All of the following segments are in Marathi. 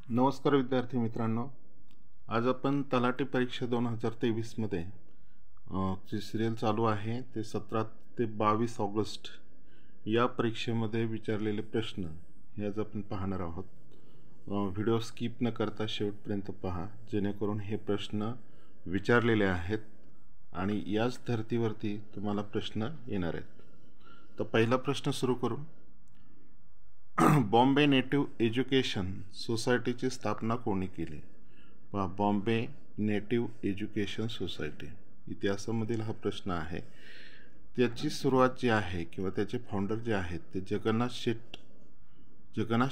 नमस्कार विद्यार्थी मित्रांनो, आज आपण तलाठी परीक्षा 2023मध्ये जी सिरियल चालू आहे ते 17 ते 22 ऑगस्ट या परीक्षेमध्ये विचारलेले प्रश्न हे आज आपण पाहणार आहोत. व्हिडिओ स्किप न करता शेवटपर्यंत पहा, जेणेकरून हे प्रश्न विचारलेले आहेत आणि याच धर्तीवरती तुम्हाला प्रश्न येणार आहेत. तर पहिला प्रश्न सुरू करू. बॉम्बे नेटिव्ह एज्युकेशन सोसायटीची स्थापना कोणी केली? पहा, बॉम्बे नेटिव्ह एज्युकेशन सोसायटी इतिहासामधील हा प्रश्न आहे. त्याची सुरुवात जी आहे किंवा त्याचे फाउंडर जे आहेत ते जगन्नाथ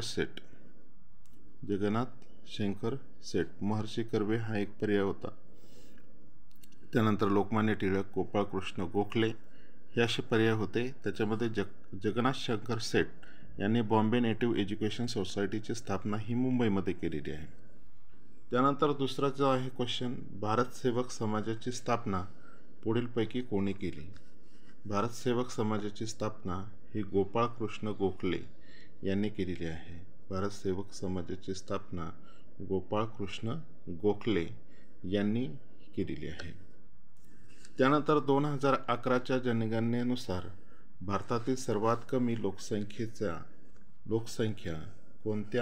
शंकर सेठ. महर्षी कर्वे हा एक पर्याय होता. त्यानंतर लोकमान्य टिळक, गोपाळकृष्ण गोखले हे असे पर्याय होते. त्याच्यामध्ये जगन्नाथ शंकर सेठ यांनी बॉम्बे नेटिव्ह एज्युकेशन सोसायटीची स्थापना ही मुंबईमध्ये केलेली आहे. त्यानंतर दुसरा जो आहे क्वेश्चन, भारत सेवक समाजाची स्थापना पुढीलपैकी कोणी केली? भारत सेवक समाजाची स्थापना ही गोपाळकृष्ण गोखले यांनी केलेली आहे. भारत सेवक समाजाची स्थापना गोपाळकृष्ण गोखले यांनी केलेली आहे. त्यानंतर 2011च्या जनगणनेनुसार भारतातील सर्वात कमी लोकसंख्या कोणत्या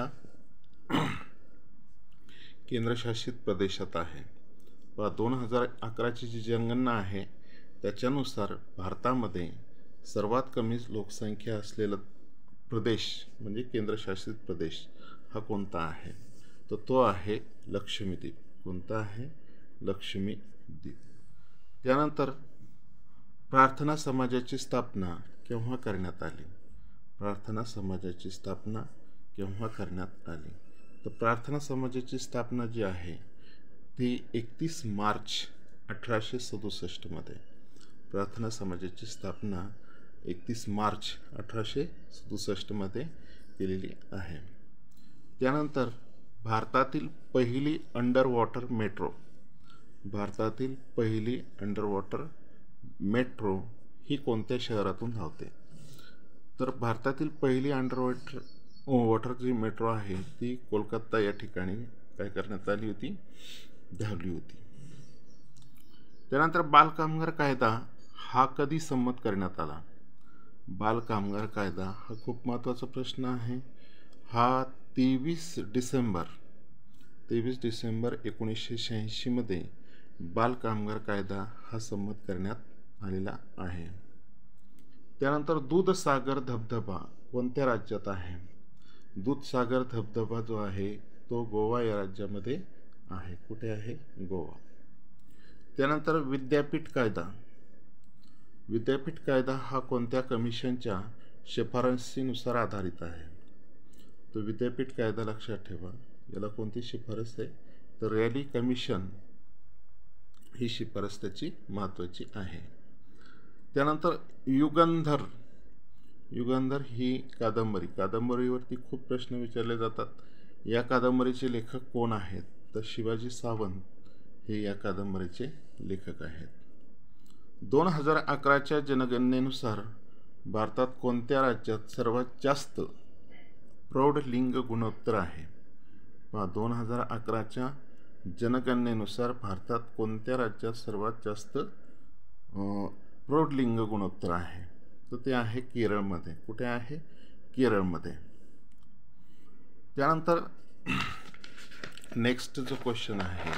केंद्रशासित प्रदेशात आहे? 2011ची जी जनगणना आहे त्याच्यानुसार भारतामध्ये सर्वात कमी लोकसंख्या असलेला प्रदेश म्हणजे केंद्रशासित प्रदेश हा कोणता आहे? तर तो आहे लक्षद्वीप. कोणता आहे? लक्षद्वीप. त्यानंतर प्रार्थना समाजाची स्थापना केव्हा करण्यात आली? प्रार्थना समाजाची स्थापना केव्हा करण्यात आली? तर प्रार्थना समाजाची स्थापना जी आहे ती 31 मार्च 1867 मध्ये. प्रार्थना समाजाची स्थापना 31 मार्च 1867 मध्ये केलेली आहे. त्यानंतर भारतातील पहिली अंडर वॉटर मेट्रो ही कोणत्या शहरातून धावते? तर भारतातील पहिली अंडर वॉटर जी मेट्रो आहे ती कोलकाता या ठिकाणी काय करण्यात आली होती? धावली होती. त्यानंतर बालकामगार कायदा हा कधी संमत करण्यात आला? बालकामगार कायदा हा खूप महत्त्वाचा प्रश्न आहे. हा 23 डिसेंबर 1986 मध्ये बालकामगार कायदा हा संमत करण्यात आलेला आहे. त्यानंतर दूधसागर धबधबा कोणत्या राज्यात आहे? दूधसागर धबधबा जो आहे तो गोवा या राज्यामध्ये आहे. कुठे आहे? गोवा. त्यानंतर विद्यापीठ कायदा हा कोणत्या कमिशनच्या शिफारसीनुसार आधारित आहे? तो विद्यापीठ कायदा लक्षात ठेवा. याला कोणती शिफारस आहे? तर रॅली कमिशन ही शिफारस त्याची महत्त्वाची आहे. त्यानंतर युगंधर ही कादंबरीवरती खूप प्रश्न विचारले जातात. या कादंबरीचे लेखक कोण आहेत? तर शिवाजी सावंत हे या कादंबरीचे लेखक आहेत. 2011च्या जनगणनेनुसार भारतात कोणत्या राज्यात सर्वात जास्त प्रौढ लिंग गुणोत्तर आहे? 2011च्या जनगणनेनुसार भारतात कोणत्या राज्यात सर्वात जास्त प्रौढ लिंग गुणोत्तर आहे? तर ते आहे केरळमध्ये. कुठे आहे? केरळमध्ये. त्यानंतर नेक्स्ट जो क्वेश्चन आहे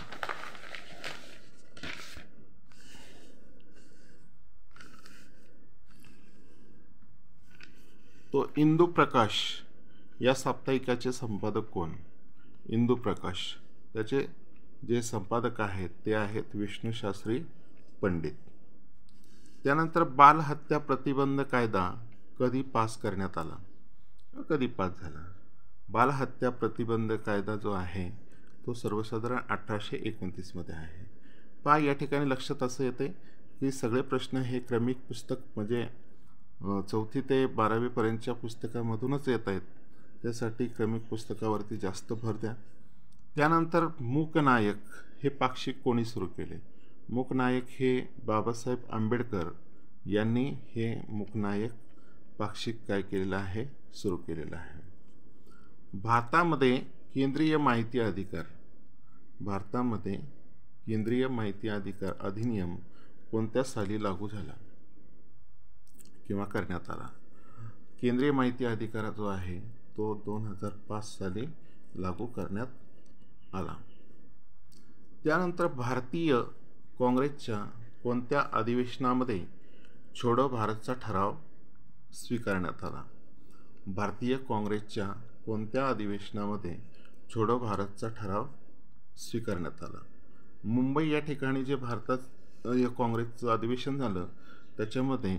तो इंदू प्रकाश या साप्ताहिकाचे संपादक कोण? इंदू प्रकाश. त्याचे जे संपादक आहेत ते आहेत विष्णुशास्त्री पंडित. त्यानंतर बालहत्या प्रतिबंध कायदा कधी पास करण्यात आला? कधी पास झाला? बालहत्या प्रतिबंध कायदा जो आहे तो सर्वसाधारण 1829 मध्ये आहे. पहा, या ठिकाणी लक्षात असं येते की सगळे प्रश्न हे क्रमिक पुस्तक म्हणजे 4वी ते 12वी पर्यंतच्या पुस्तकामधूनच येत आहेत. त्यासाठी क्रमिक पुस्तकावरती जास्त भर द्या. त्यानंतर मूकनायक हे पाक्षिक कोणी सुरू केले? मूकनायक हे बाबासाहेब आंबेडकर यांनी हे मूकनायक पाक्षिक काय केलेलं आहे? सुरू केलेलं आहे. भारतामध्ये केंद्रीय माहिती अधिकार, भारतामध्ये केंद्रीय माहिती अधिकार अधिनियम कोणत्या साली लागू झाला किंवा करण्यात आला? केंद्रीय माहिती अधिकार जो आहे तो 2005 साली लागू करण्यात आला. त्यानंतर भारतीय काँग्रेसच्या कोणत्या अधिवेशनामध्ये छोडो भारतचा ठराव स्वीकारण्यात आला? भारतीय काँग्रेसच्या कोणत्या अधिवेशनामध्ये छोडो भारतचा ठराव स्वीकारण्यात आला? मुंबई या ठिकाणी जे भारतात काँग्रेसचं अधिवेशन झालं त्याच्यामध्ये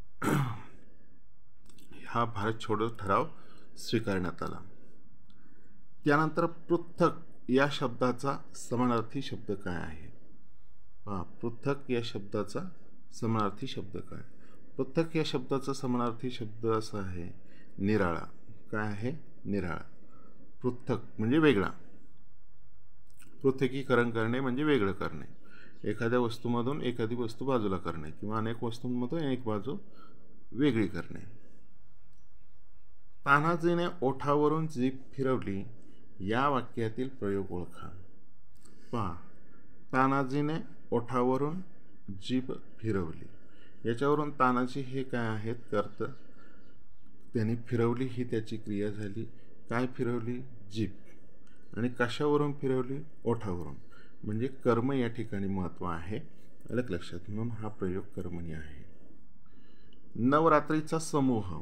हा भारत छोडो ठराव स्वीकारण्यात आला. त्यानंतर पृथक या शब्दाचा समानार्थी शब्द काय आहे? पृथक या शब्दाचा समानार्थी शब्द काय? पृथक या शब्दाचा समानार्थी शब्द असा आहे निराळा. काय आहे? निराळा. पृथक म्हणजे वेगळा, पृथकीकरण करणे म्हणजे वेगळं करणे, एखाद्या वस्तूमधून एखादी वस्तू बाजूला करणे किंवा अनेक वस्तूंमधून एक बाजू वेगळी करणे. तान्हाजीने ओठावरून जीभ फिरवली या वाक्यातील प्रयोग ओळखा. पहा, तानाजीने ओठावरून जीभ फिरवली, याच्यावरून तानाजी हे काय आहेत? कर्ता. त्यांनी फिरवली ही त्याची क्रिया झाली. काय फिरवली? जीभ. आणि कशावरून फिरवली? ओठावरून. म्हणजे कर्म या ठिकाणी महत्त्व आहे, अलग लक्षात. म्हणून हा प्रयोग कर्मणी आहे. नवरात्रीचा समूह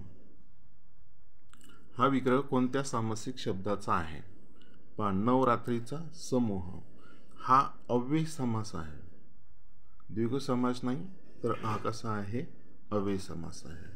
हा विग्रह कोणत्या सामासिक शब्दाचा आहे? पहा, नवरात्रीचा समूह हा अव्यय समास आहे, द्विगु समास नाही, तर हा कसा आहे? अव्यय समास आहे.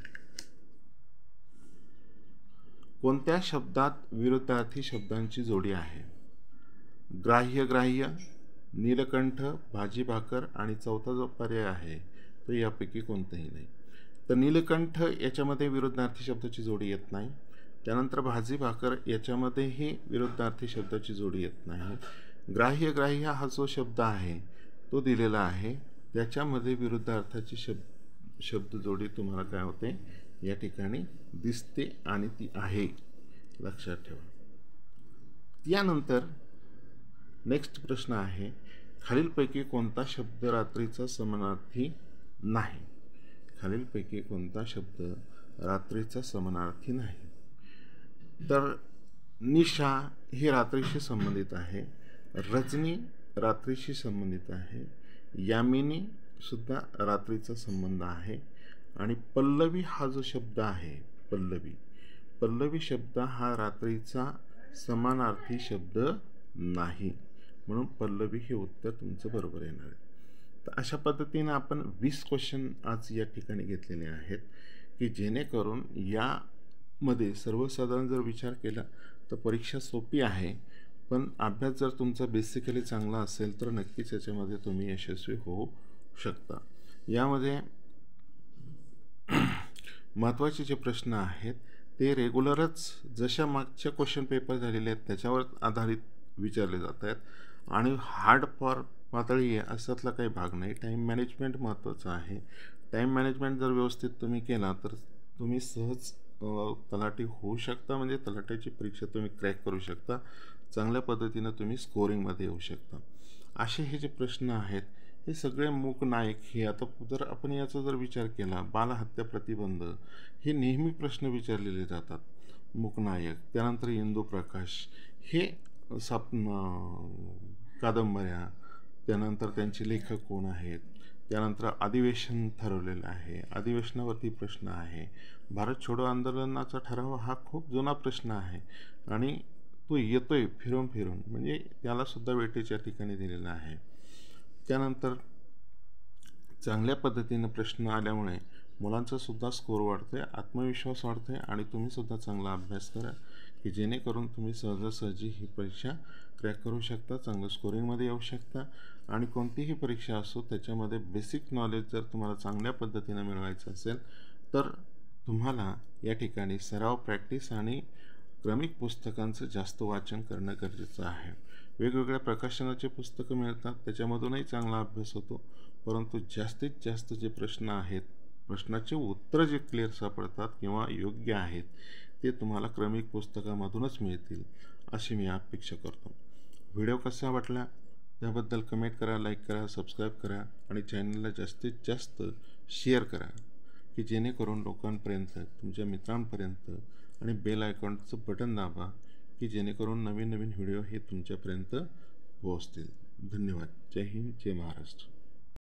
कोणत्या शब्दात विरुद्धार्थी शब्दांची जोडी आहे? ग्राह्य ग्राह्य, नीलकंठ, भाजी भाकर आणि चौथा जो पर्याय आहे तो यापैकी कोणताही नाही. तर नीलकंठ याच्यामध्ये विरुद्धार्थी शब्दाची जोडी येत नाही. त्यानंतर भाजी भाकर याच्यामध्येही विरुद्धार्थी शब्दाची जोडी येत नाही. ग्राह्य ग्राह्य हा जो शब्द आहे तो दिलेला आहे, त्याच्यामध्ये विरुद्धार्थाची शब्द जोडी तुम्हाला काय होते? या ठिकाणी दिसते आणि ती आहे, लक्षात ठेवा. त्यानंतर नेक्स्ट प्रश्न आहे, खालीलपैकी कोणता शब्द रात्रीचा समानार्थी नाही? खालीलपैकी कोणता शब्द रात्रीचा समानार्थी नाही? तर निशा ही रात्रीशी संबंधित आहे, रजनी रात्रीशी संबंधित आहे, यामिनी सुद्धा रात्रीचा संबंध आहे, आणि पल्लवी हा जो शब्द आहे पल्लवी शब्द हा रात्रीचा समानार्थी शब्द नाही. म्हणून पल्लवी हे उत्तर तुमचं बरोबर येणार आहे. तर अशा पद्धतीने आपण 20 क्वेश्चन आज या ठिकाणी घेतलेले आहेत की जेणेकरून यामध्ये सर्वसाधारण जर विचार केला तर परीक्षा सोपी आहे, पण अभ्यास जर तुमचा बेसिकली चांगला असेल तर नक्कीच याच्यामध्ये तुम्ही यशस्वी होऊ शकता. यामध्ये महत्त्वाचे जे प्रश्न आहेत ते रेग्युलरच जशा मागच्या क्वेश्चन पेपर झालेले आहेत त्याच्यावर आधारित विचारले जात आहेत, आणि हार्ड फॉर पातळी आहे असातला काही भाग नाही. टाईम मॅनेजमेंट महत्त्वाचं आहे. टाईम मॅनेजमेंट जर व्यवस्थित तुम्ही केला तर तुम्ही सहज तलाठी होऊ शकता, म्हणजे तलाठीची परीक्षा तुम्ही क्रॅक करू शकता, चांगल्या पद्धतीनं तुम्ही स्कोरिंगमध्ये येऊ शकता. असे हे जे प्रश्न आहेत हे सगळे मूक नायक हे आता जर आपण याचा जर विचार केला, बालहत्या प्रतिबंध हे नेहमी प्रश्न विचारलेले जातात. मूक नायक, त्यानंतर इंदू प्रकाश हे कादंबऱ्या, त्यानंतर त्यांचे लेखक कोण आहेत, त्यानंतर अधिवेशन ठरवलेलं आहे, अधिवेशनावरती प्रश्न आहे. भारत छोडो आंदोलनाचा ठराव हा खूप जुना प्रश्न आहे आणि तो येतोय फिरून फिरून, म्हणजे त्यालासुद्धा वेटेच्या ठिकाणी दिलेला आहे. त्यानंतर चांगल्या पद्धतीनं प्रश्न आल्यामुळे मुलांचा सुद्धा स्कोर वाढतोय, आत्मविश्वास वाढतोय, आणि तुम्हीसुद्धा चांगला अभ्यास करा की जेणेकरून तुम्ही सहजासहजी ही परीक्षा क्रॅक करू शकता, चांगलं स्कोरिंगमध्ये येऊ शकता. आणि कोणतीही परीक्षा असो त्याच्यामध्ये बेसिक नॉलेज जर तुम्हाला चांगल्या पद्धतीनं मिळवायचं असेल तर तुम्हाला या ठिकाणी सराव, प्रॅक्टिस आणि क्रमिक पुस्तकांचं जास्त वाचन करणं गरजेचं आहे. वेगवेगळ्या प्रकाशनाचे पुस्तकं मिळतात, त्याच्यामधूनही चांगला अभ्यास होतो, परंतु जास्तीत जास्त जे प्रश्न आहेत, प्रश्नाचे उत्तर जे क्लिअर सापडतात किंवा योग्य आहेत ते तुम्हाला क्रमिक पुस्तकामधूनच मिळतील. अशी मी अपेक्षा करतो. व्हिडिओ कसा वाटला त्याबद्दल कमेंट करा, लाईक करा, सबस्क्राईब करा आणि चॅनलला जास्तीत जास्त शेअर करा की जेणेकरून लोकांपर्यंत, तुमच्या मित्रांपर्यंत आणि बेल आयकॉनचं बटन दाबा की जेणेकरून नवीन नवीन व्हिडिओ हे तुमच्यापर्यंत पोहोचतील. धन्यवाद. जय हिंद, जय महाराष्ट्र.